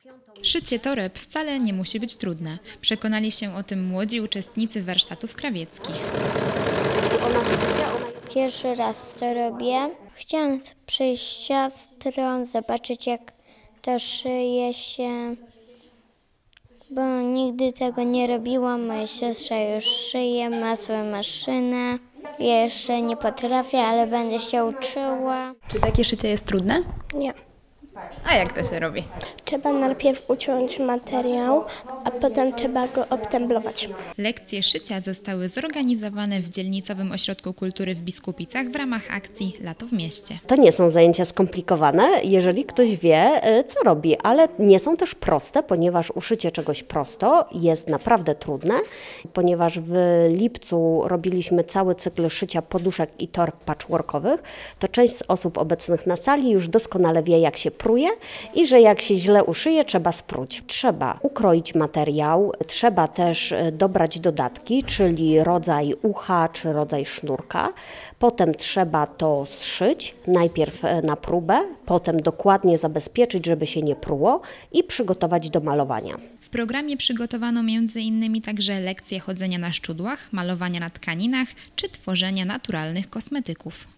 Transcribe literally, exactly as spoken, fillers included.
Szycie toreb wcale nie musi być trudne. Przekonali się o tym młodzi uczestnicy warsztatów krawieckich. Pierwszy raz to robię. Chciałam przyjść z siostrą, zobaczyć jak to szyje się, bo nigdy tego nie robiłam. Moja siostra już szyje, ma swoją maszynę. Ja jeszcze nie potrafię, ale będę się uczyła. Czy takie szycie jest trudne? Nie. A jak to się robi? Trzeba najpierw uciąć materiał, a potem trzeba go obtemblować. Lekcje szycia zostały zorganizowane w Dzielnicowym Ośrodku Kultury w Biskupicach w ramach akcji Lato w mieście. To nie są zajęcia skomplikowane, jeżeli ktoś wie, co robi, ale nie są też proste, ponieważ uszycie czegoś prosto jest naprawdę trudne, ponieważ w lipcu robiliśmy cały cykl szycia poduszek i torb patchworkowych, to część z osób obecnych na sali już doskonale wie, jak się pruje i że jak się źle uszyje, trzeba spróć. Trzeba ukroić materiał, trzeba też dobrać dodatki, czyli rodzaj ucha czy rodzaj sznurka. Potem trzeba to zszyć, najpierw na próbę, potem dokładnie zabezpieczyć, żeby się nie pruło i przygotować do malowania. W programie przygotowano między innymi także lekcje chodzenia na szczudłach, malowania na tkaninach czy tworzenia naturalnych kosmetyków.